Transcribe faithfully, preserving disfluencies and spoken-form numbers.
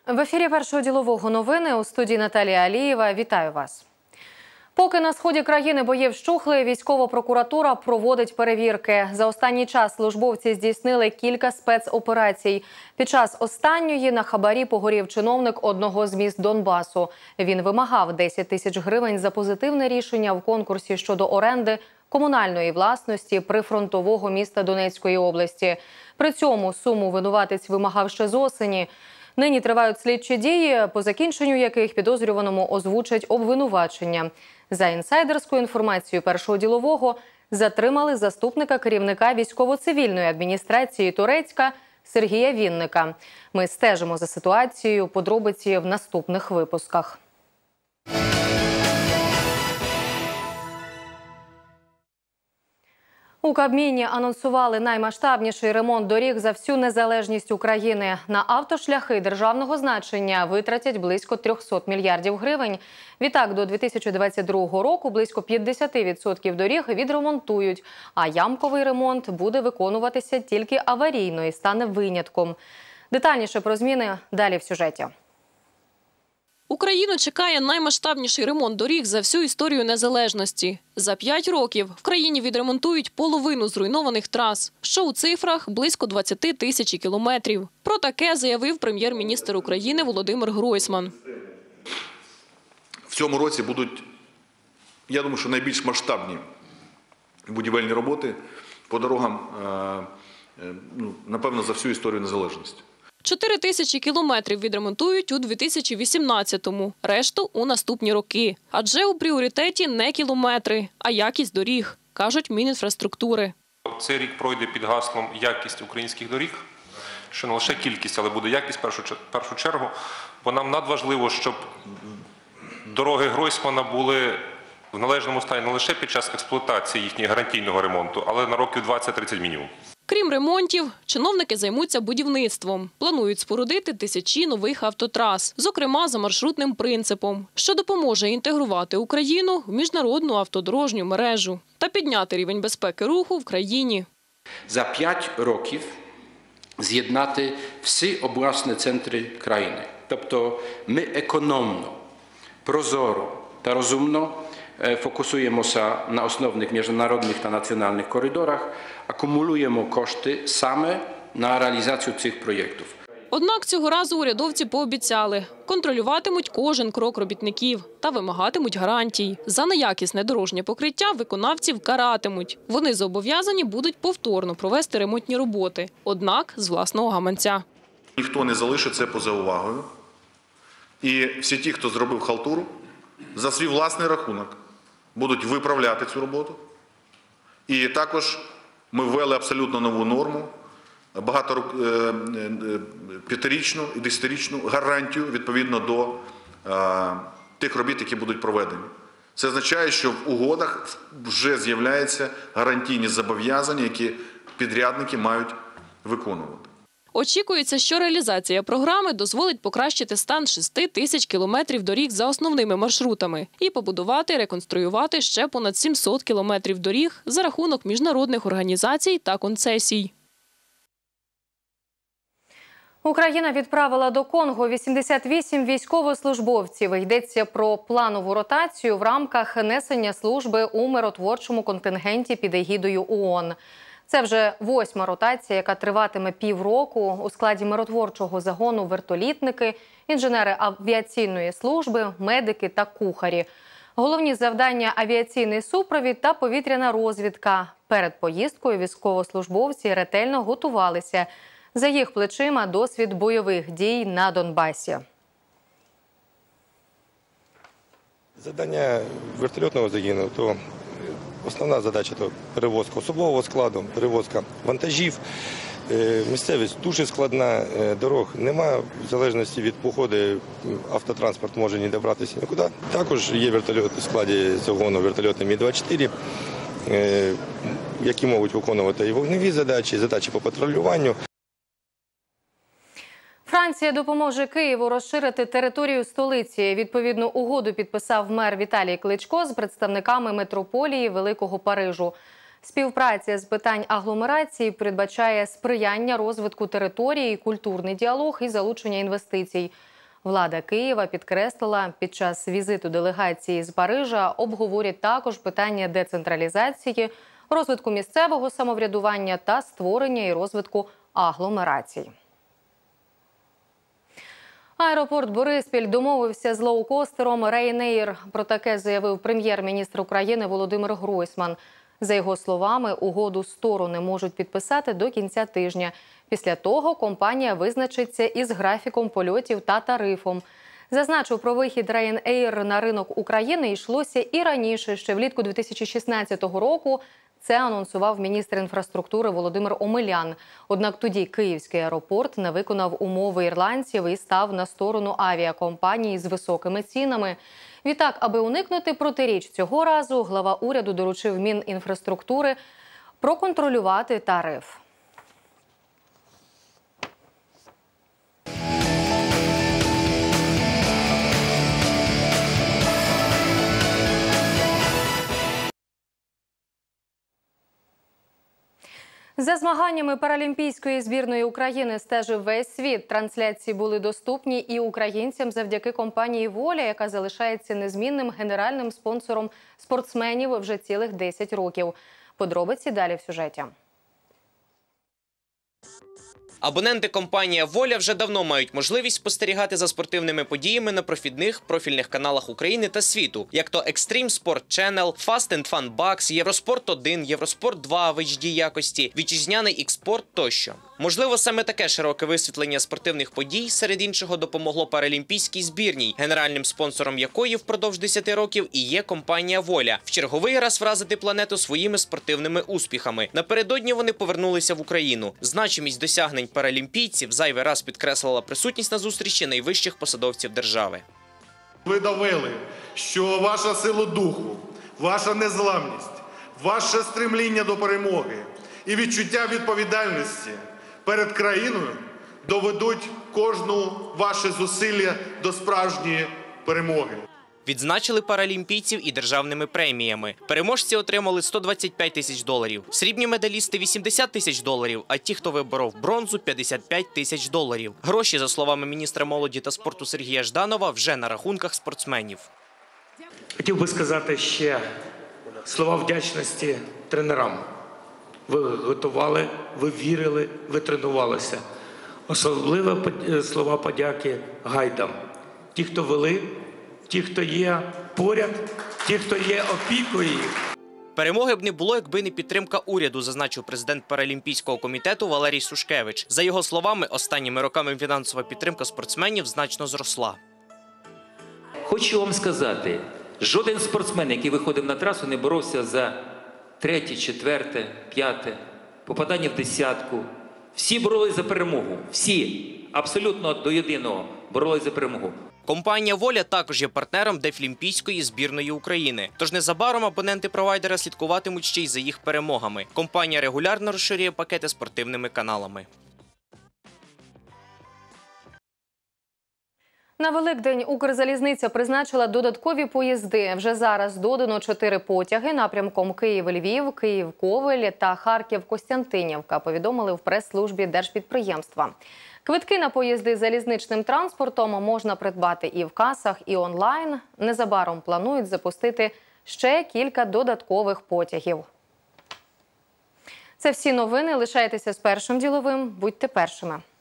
В ефірі Першого ділового новини, у студії Наталія Алієва. Вітаю вас. Поки на сході країни бої вщухли, військова прокуратура проводить перевірки. За останній час службовці здійснили кілька спецоперацій. Під час останньої на хабарі погорів чиновник одного з міст Донбасу. Він вимагав десять тисяч гривень за позитивне рішення в конкурсі щодо оренди комунальної власності прифронтового міста Донецької області. При цьому суму винуватець вимагав ще з осені. Нині тривають слідчі дії, по закінченню яких підозрюваному озвучать обвинувачення. За інсайдерською інформацією Першого ділового затримали заступника керівника військово-цивільної адміністрації Торецька Сергія Вінника. Ми стежимо за ситуацією, подробиці в наступних випусках. У Кабміні анонсували наймасштабніший ремонт доріг за всю незалежність України. На автошляхи державного значення витратять близько трьохсот мільярдів гривень. Відтак, до дві тисячі двадцять другого року близько п'ятдесят відсотків доріг відремонтують, а ямковий ремонт буде виконуватися тільки аварійно і стане винятком. Детальніше про зміни далі в сюжеті. Україну чекає наймасштабніший ремонт доріг за всю історію незалежності. За п'ять років в країні відремонтують половину зруйнованих трас, що у цифрах близько двадцяти тисяч кілометрів. Про таке заявив прем'єр-міністр України Володимир Гройсман. В цьому році будуть, я думаю, що найбільш масштабні будівельні роботи по дорогам, напевно, за всю історію незалежності. Чотири тисячі кілометрів відремонтують у дві тисячі вісімнадцятому, решту – у наступні роки. Адже у пріоритеті не кілометри, а якість доріг, кажуть Мінінфраструктури. Цей рік пройде під гаслом «Якість українських доріг», що не лише кількість, але буде якість в першу чергу. Бо нам надважливо, щоб дороги Гройсмана були в належному стані не лише під час експлуатації їхнього гарантійного ремонту, але на років двадцять-тридцять мінімум. Крім ремонтів, чиновники займуться будівництвом. Планують спорудити тисячі нових автотрас, зокрема за маршрутним принципом, що допоможе інтегрувати Україну в міжнародну автодорожню мережу та підняти рівень безпеки руху в країні. За п'ять років з'єднати всі обласні центри країни. Тобто ми економно, прозоро та розумно fokusujemy na основних міжнародних та національних коридорах, акумулюємо кошти саме на реалізацію цих проєктів. Однак цього разу урядовці пообіцяли – контролюватимуть кожен крок робітників та вимагатимуть гарантій. За неякісне дорожнє покриття виконавців каратимуть. Вони зобов'язані будуть повторно провести ремонтні роботи, однак з власного гаманця. Ніхто не залишить це поза увагою. І всі ті, хто зробив халтуру, за свій власний рахунок будуть виправляти цю роботу. І також ми ввели абсолютно нову норму, багато п'ятирічну і десятирічну гарантію відповідно до тих робіт, які будуть проведені. Це означає, що в угодах вже з'являються гарантійні зобов'язання, які підрядники мають виконувати. Очікується, що реалізація програми дозволить покращити стан шести тисяч кілометрів доріг за основними маршрутами і побудувати, реконструювати ще понад сімсот кілометрів доріг за рахунок міжнародних організацій та концесій. Україна відправила до Конго вісімдесят вісім військовослужбовців. Йдеться про планову ротацію в рамках несення служби у миротворчому контингенті під егідою ООН. Це вже восьма ротація, яка триватиме півроку. У складі миротворчого загону вертолітники, інженери авіаційної служби, медики та кухарі. Головні завдання – авіаційний супровід та повітряна розвідка. Перед поїздкою військовослужбовці ретельно готувалися. За їх плечима досвід бойових дій на Донбасі. Завдання вертольотного загону – то основна задача – це перевозка особового складу, перевозка вантажів. Місцевість дуже складна, дорог немає, в залежності від погоди автотранспорт може не добратися нікуди. Також є вертольоти в складі загону, вертольоти Мі двадцять чотири, які можуть виконувати і вогневі задачі, і задачі по патрулюванню. Франція допоможе Києву розширити територію столиці. Відповідну угоду підписав мер Віталій Кличко з представниками метрополії Великого Парижу. Співпраця з питань агломерації передбачає сприяння розвитку території, культурний діалог і залучення інвестицій. Влада Києва підкреслила, під час візиту делегації з Парижа обговорять також питання децентралізації, розвитку місцевого самоврядування та створення і розвитку агломерацій. Аеропорт Бориспіль домовився з лоукостером Ryanair. Про таке заявив прем'єр-міністр України Володимир Гройсман. За його словами, угоду сторони можуть підписати до кінця тижня. Після того компанія визначиться із графіком польотів та тарифом. Зазначу, про вихід Ryanair на ринок України йшлося і раніше. Ще влітку дві тисячі шістнадцятого року це анонсував міністр інфраструктури Володимир Омелян. Однак тоді Київський аеропорт не виконав умови ірландців і став на сторону авіакомпанії з високими цінами. Відтак, аби уникнути протиріч цього разу, глава уряду доручив Мінінфраструктури проконтролювати тариф. За змаганнями паралімпійської збірної України стежив весь світ. Трансляції були доступні і українцям завдяки компанії «Воля», яка залишається незмінним генеральним спонсором спортсменів вже цілих десять років. Подробиці далі в сюжеті. Абоненти компанії «Воля» вже давно мають можливість спостерігати за спортивними подіями на профідних профільних каналах України та світу, як то Extreme Sport Channel, Fast and Fun Bucks, Євроспорт один, Євроспорт два в ейч ді якості, вітчизняний X-Sport тощо. Можливо, саме таке широке висвітлення спортивних подій, серед іншого, допомогло паралімпійській збірній, генеральним спонсором якої впродовж десяти років і є компанія «Воля», в черговий раз вразити планету своїми спортивними успіхами. Напередодні вони повернулися в Україну. Значимість досягнень паралімпійців зайвий раз підкреслила присутність на зустрічі найвищих посадовців держави. Ви довели, що ваша сила духу, ваша незламність, ваше стремління до перемоги і відчуття відповідальності перед країною доведуть кожну ваше зусилля до справжньої перемоги. Відзначили паралімпійців і державними преміями. Переможці отримали сто двадцять п'ять тисяч доларів, срібні медалісти – вісімдесят тисяч доларів, а ті, хто виборов бронзу – п'ятдесят п'ять тисяч доларів. Гроші, за словами міністра молоді та спорту Сергія Жданова, вже на рахунках спортсменів. Хотів би сказати ще слова вдячності тренерам. Ви готували, ви вірили, ви тренувалися. Особливо слова подяки гайдам. Ті, хто вели, ті, хто є поряд, ті, хто є опікою. Перемоги б не було, якби не підтримка уряду, зазначив президент Паралімпійського комітету Валерій Сушкевич. За його словами, останніми роками фінансова підтримка спортсменів значно зросла. Хочу вам сказати, жоден спортсмен, який виходив на трасу, не боровся за третє, четверте, п'яте, попадання в десятку. Всі боролись за перемогу. Всі, абсолютно до єдиного, боролись за перемогу. Компанія «Воля» також є партнером Дефлімпійської збірної України. Тож незабаром абоненти провайдера слідкуватимуть ще й за їх перемогами. Компанія регулярно розширює пакети спортивними каналами. На Великдень Укрзалізниця призначила додаткові поїзди. Вже зараз додано чотири потяги напрямком Київ-Львів, Київ-Ковель та Харків-Костянтинівка, повідомили в прес-службі держпідприємства. Квитки на поїзди залізничним транспортом можна придбати і в касах, і онлайн. Незабаром планують запустити ще кілька додаткових потягів. Це всі новини. Лишайтеся з Першим діловим. Будьте першими.